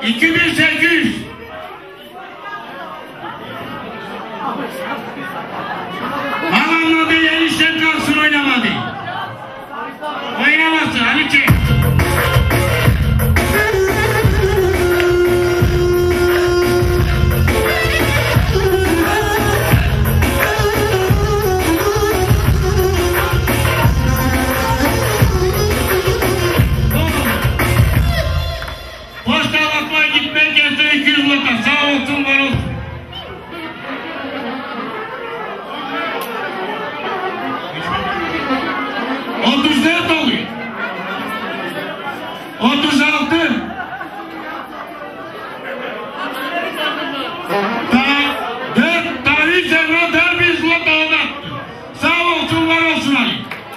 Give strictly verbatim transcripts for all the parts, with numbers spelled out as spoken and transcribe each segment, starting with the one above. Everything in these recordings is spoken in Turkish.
iki bin sekiz yüz. Alanmadı, enişten kalsın oynamadı. Oynaması Haliç'e. Posta bakmaya gitmek yazdı iki yüz lira. Sağ olsun, var olsun. otuz dört oluyor. otuz altı. Daha dört, daha üç evre, daha bir zlot daha attı. Sağ olsun, var olsun Ali.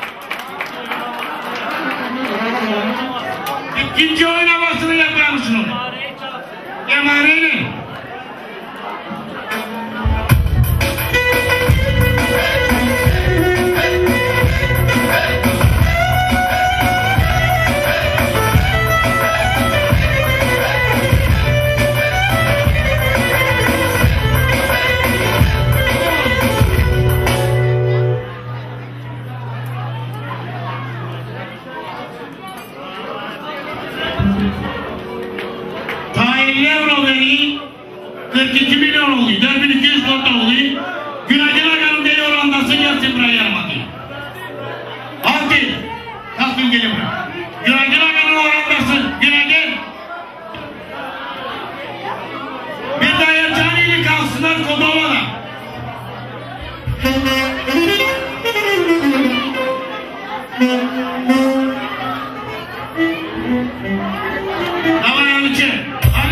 İkinci oynamasını yapıyormuşsun onu. Emareyle. Euro veriyi kırk iki milyon oluyor. dört bin iki yüz nokta oluyor. Günaydın Agan'ın deli orandasın yatsın buraya yaramadı. Altı. Kalkın gelin buraya. Günaydın Agan'ın orandasın. Günaydın. Bir daha Ercani'yle kalsınlar Kodova'da. Tamam Haliç'e.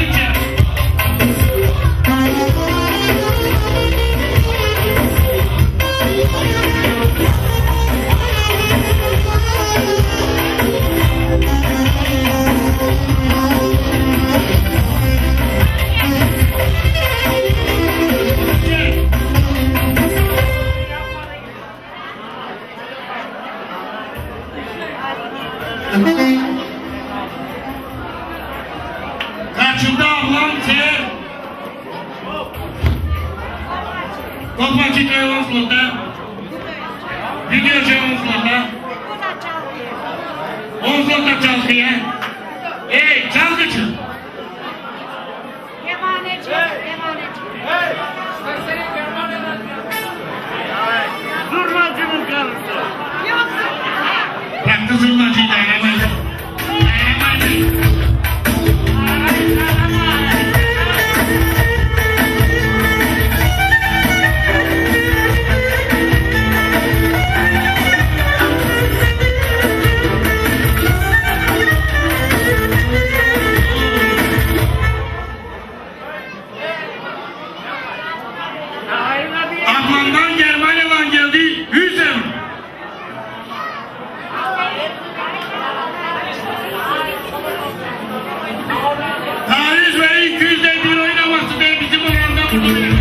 Kaçında ablam seher Kopmaçı Ceyhun Slot'ta Video Ceyhun Slot'ta on Slot'ta çalgıya. Ey çalgıcı Emanetçi Emanetçi Zurnacının karısı Bıraktı zurnacıyı da hemen hemen Akman'dan Germanya'dan geldi yüz euro. Tarih ve iki yüz bir oynaması diye bizim oranda bulunuyor.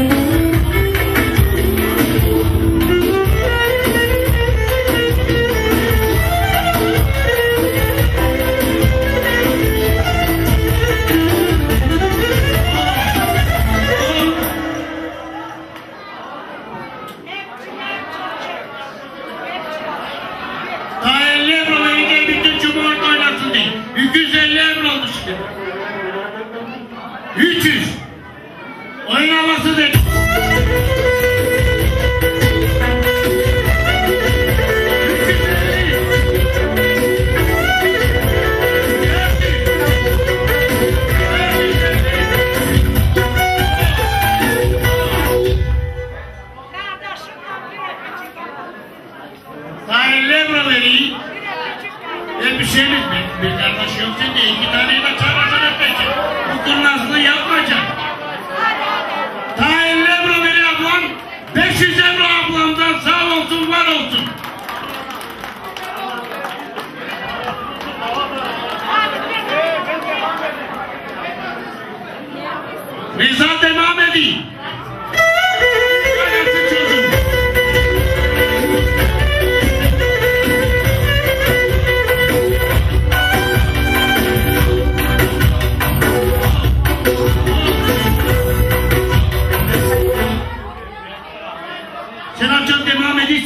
iki yüz elli euro olmuş. üç yüz. Oynaması dedi. Daha elli euro vereyim. E bir şeyimiz mi? Bir kardeş yok şimdi iki taneyi de çağıracak etmeyecek. Bu kurnazlığı yapmayacak. Daha elli euro veriyor ablam. beş yüz euro ablamdan sağ olsun var olsun. Rıza devam edeyim.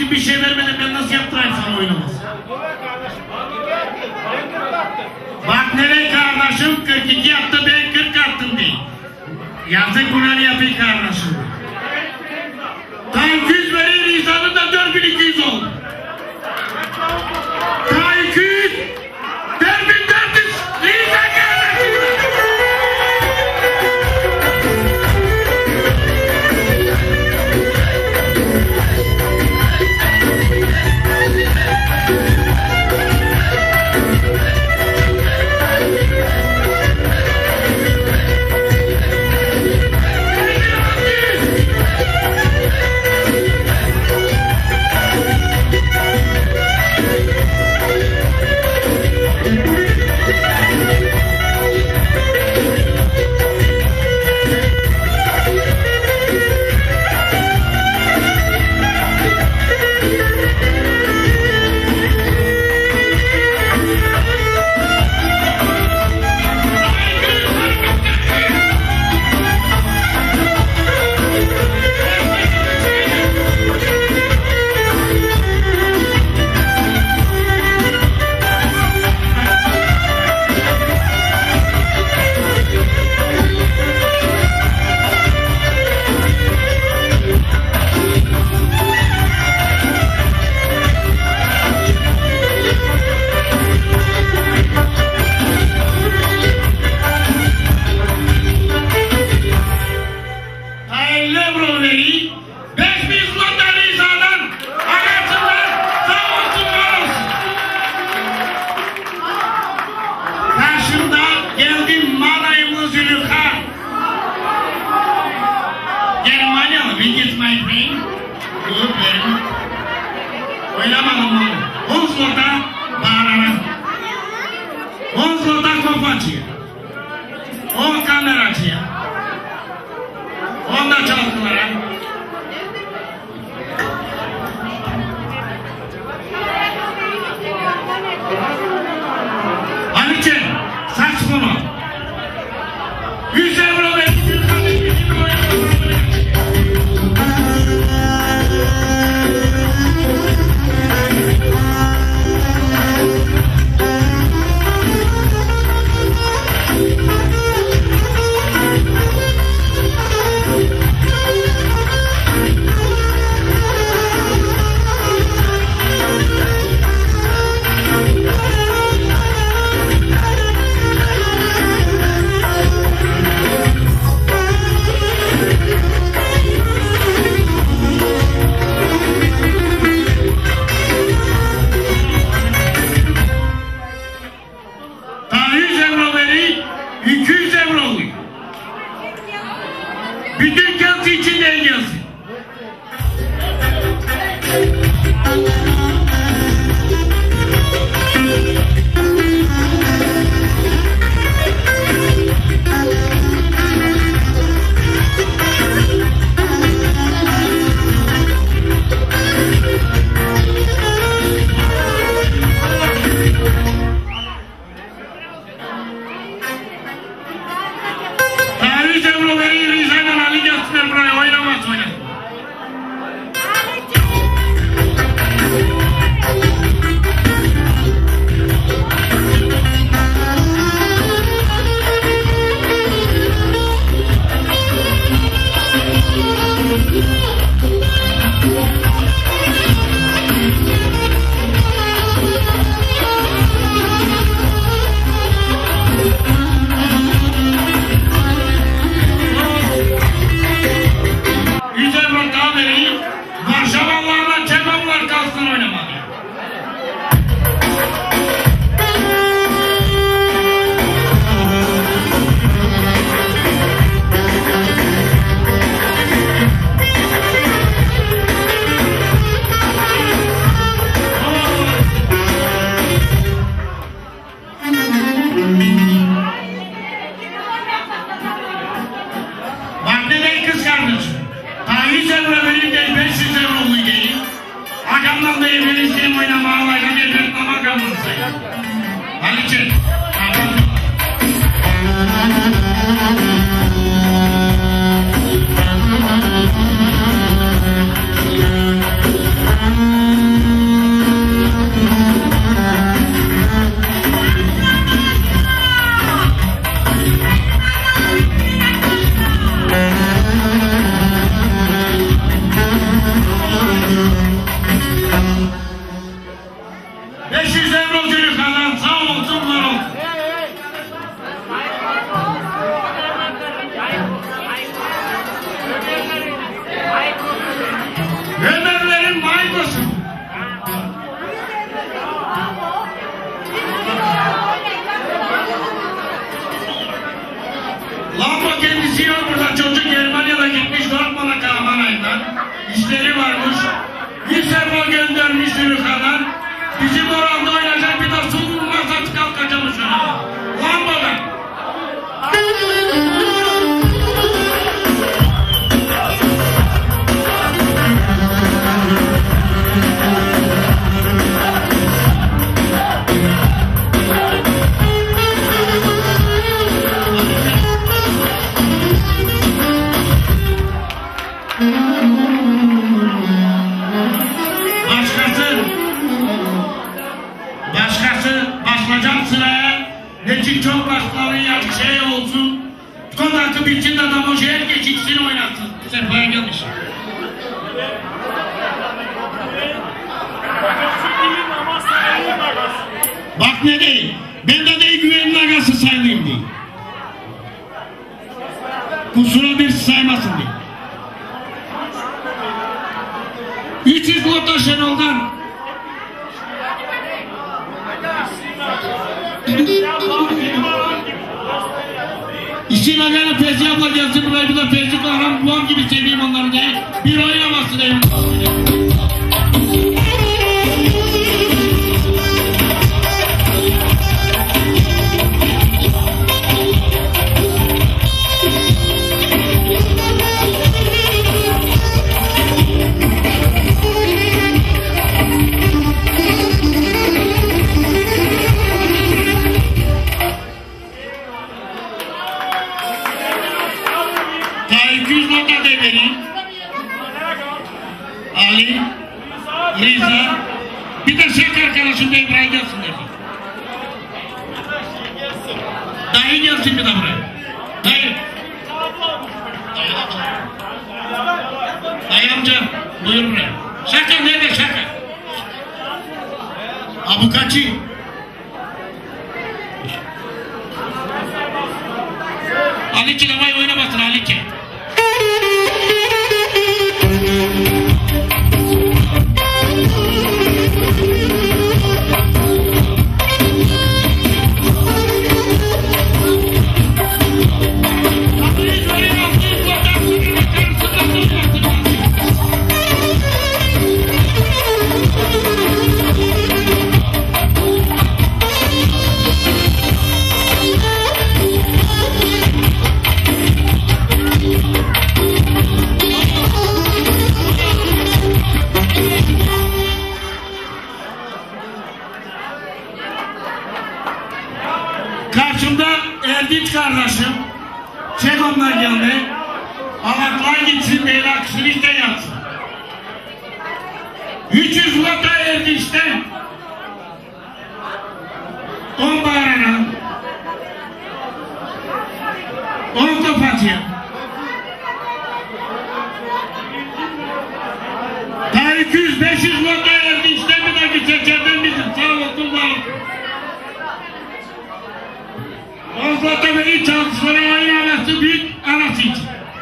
kardeşim bir şey vermeden ben nasıl yaptırayım sana oynamaz? Bak nereye kardeşim kırk iki yaptı ben kırk attım değil. Yazık buna ne yapayım kardeşim? Ta iki yüz verir insanın da dört bin iki yüz oldu. Ta iki yüz dört bin dört yüz insan kardeşim. Ama kendisi yok burada. Çocuk Germanya'da gitmiş Dortmund'a Kahraman ayından. İşleri varmış. Bir sefer göndermiş Yürükan'a. Bizim oranda oynayacak bir de su bulmazsa kalkacağım şuna. Lambadan. Başkası Başkası başlayacak sıraya Necik çok başları ya şey olsun Kodakı bitsin de adam o şehir geçiksin oynasın. Sefaya gelmiş. Bak ne değil. Ben de değil güvenin agası sayılayım diye. Kusura bir saymasın diye. üç yüz Loto Şenol'dan İşin agana Fevzi abla gelsin buraya bir de Fevzi Kahraman babam gibi seveyim onları diye bir oynaması değil. Ali, Riza, bir de Şek arkadaşım da İbrahim gelsin dedi. Dayı gelsin bir de buraya. Dayı. Dayı amca. Dayı amca, buyur buraya. Şaka nerede şaka? Abukaçı. Ali Çilavay oynamasın Ali Çilavay. Karşımda Erdinç kardeşim, çek onlar geldi, Alaklar gitsin, beyler kişilik de yatsın. üç yüz Loto Erdinç'ten, on bağırana, on kapatıyor. Daha iki yüz beş yüz Loto Erdinç'ten bir dahaki seçerden bizim, sağ olsun var. Ozlata beni çalışmalara aynı anası büyük anası için.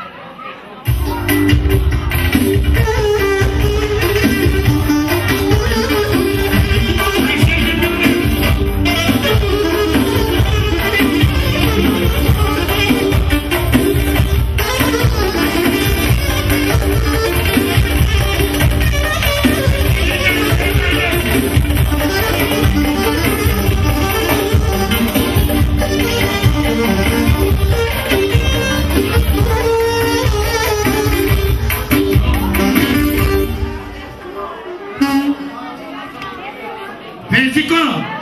Fevziko,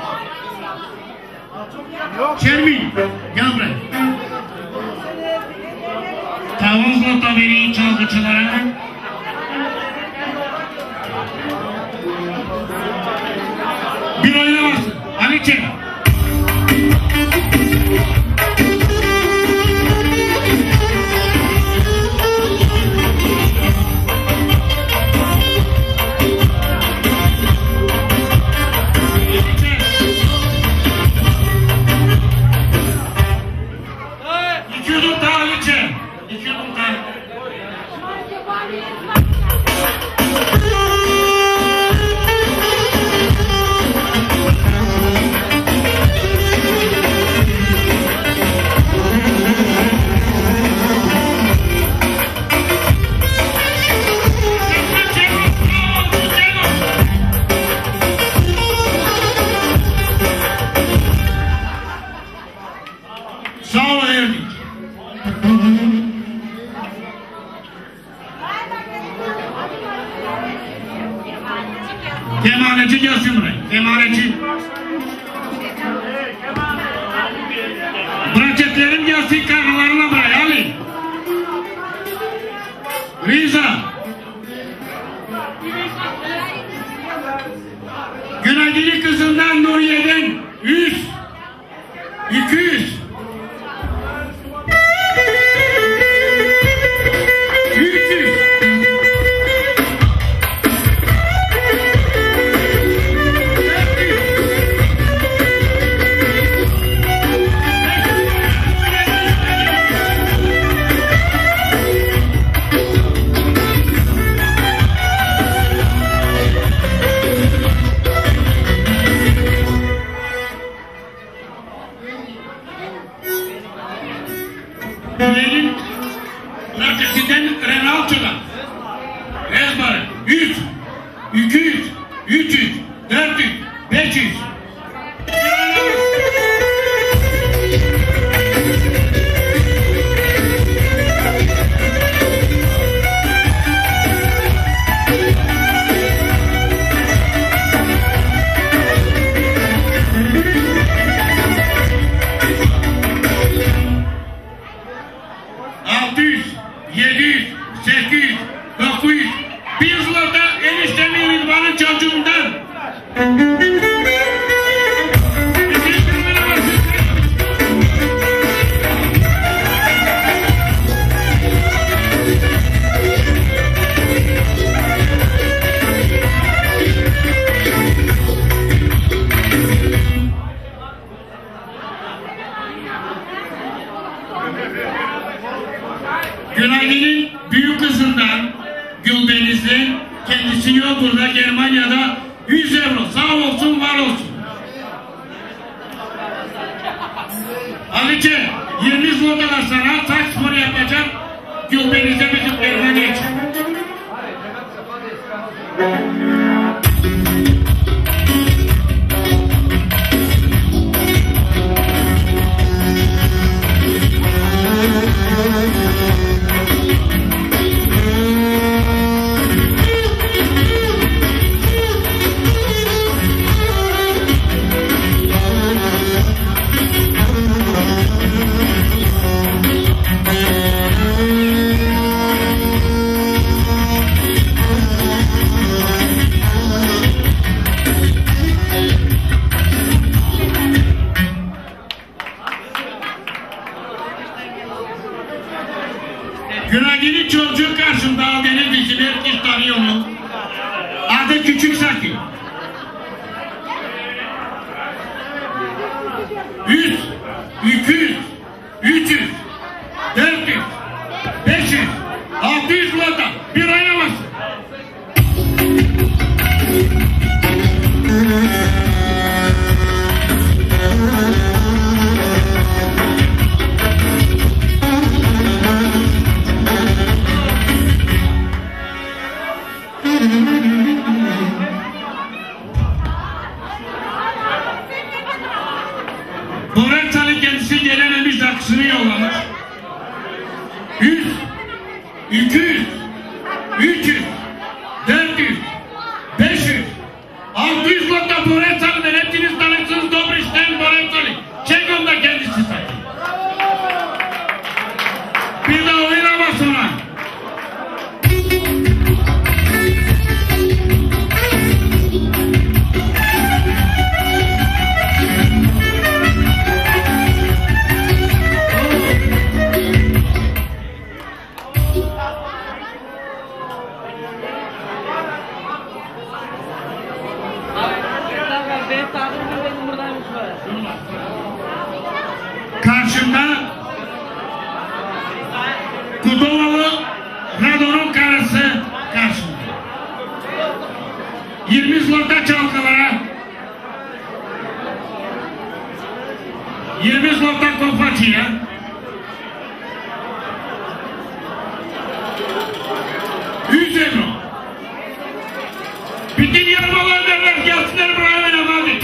Şermin, gel buraya. Tavuzla tabiri çalgıçılara. Bir oynamasın, Ali çek. İki yudum daha Ali çek. İki yudum daha. Kemaneci gelsin buraya. Kemaneci. Braketlerim gelsin karnılarına buraya. Ali. Riza. Günaydili kızından Nuriye'den yüz. iki yüz. Güvenin raketinden Renault'la Ezber yüz, iki yüz, üç yüz, dört yüz, beş yüz. altı yüz, yedi yüz, sekiz yüz, dokuz yüz, bir zlota eniştemin Rıdvan'ın çocuğundan. Günaydın'ın büyük kızından Güldeniz'le kendisi yok burada Germanya'da yüz euro sağ olsun var olsun. Alice yirmi zlotalar sana saç spor yapacak Güldeniz'e bizim Germanya için. Günaydın'ın çocuğu karşımda Adem'in dizini herkes tanıyor mu? Adı Küçük Saki. Yüz, iki yüz, üç yüz, dört yüz, beş yüz, altı yüz lota bir aynamasın. Borantalı kendisi gelememiş aksını yollamış. Yüz, iki yüz, üç yüz, dört yüz, beş yüz, altı yüz lota Borantalı'dan hepiniz tanıksınız Dobriş'ten Borantalı. Çek onda kendisi satın. Bir daha oynama sonra. Karşımda Kudovalı Radon'un karısı karşımda. yirmi zlota çalkalara, yirmi zlota kopacıya, yüz euro. Bütün yarmalar derler gelsinler buraya benim abi.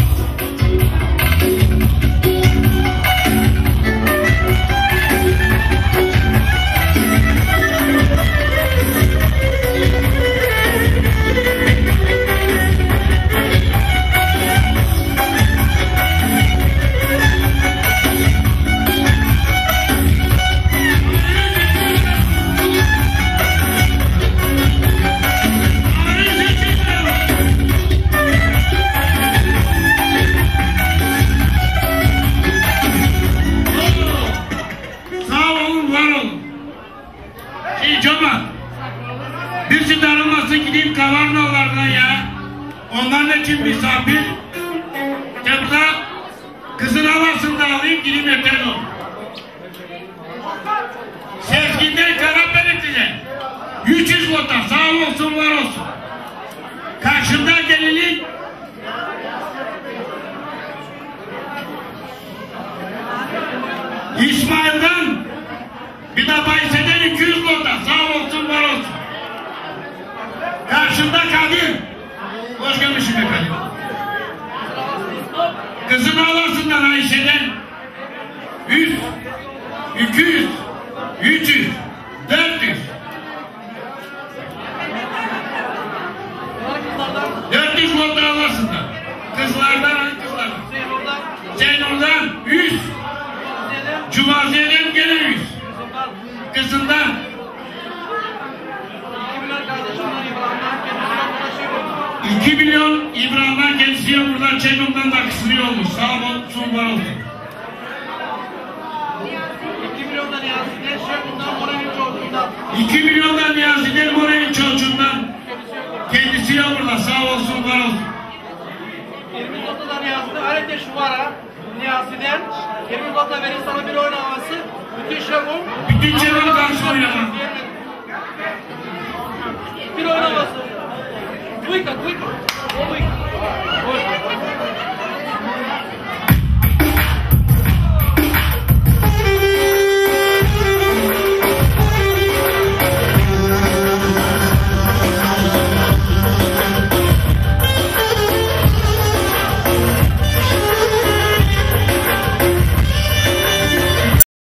Hey Çoban. Birisi darılmasın gideyim kavarnalardan ya. Onların için misafir. Tebra kızın havasını da alayım gideyim yeter ol. Sezginden karar verin size. üç yüz vota sağ olsun var olsun. Karşımda gelinin İsmail'den bir de Bayse'den iki yüz vota sağ olsun var olsun. Karşımda kadın. Hoş gelmişsin be kadın. Kızını alasından Ayşe'den yüz, iki yüz, üç yüz, dört yüz. dört yüz vota alasından. Kızlardan hangi kızlardan? Zeynur'dan yüz. Cumaziye'den gene yüz. Kızından. iki milyon İbrahim'den kendisi ya buradan Çeynur'dan da kısılıyor olmuş. Sağ olsun var olsun. iki milyondan Niyazi'den Şevkun'dan Moray'ın çocuğundan. iki milyondan Niyazi'den Moray'ın çocuğundan. Kendisi ya burada sağ olsun var olsun. yirmi totadan Niyazi'den Alette Şuvara Niyazi'den yirmi tota verir sana bir oynaması. Bütün Şevkun. Bütün Şevkun karşı oynamak. Bir oynaması. Duyka, duyka. Duyka.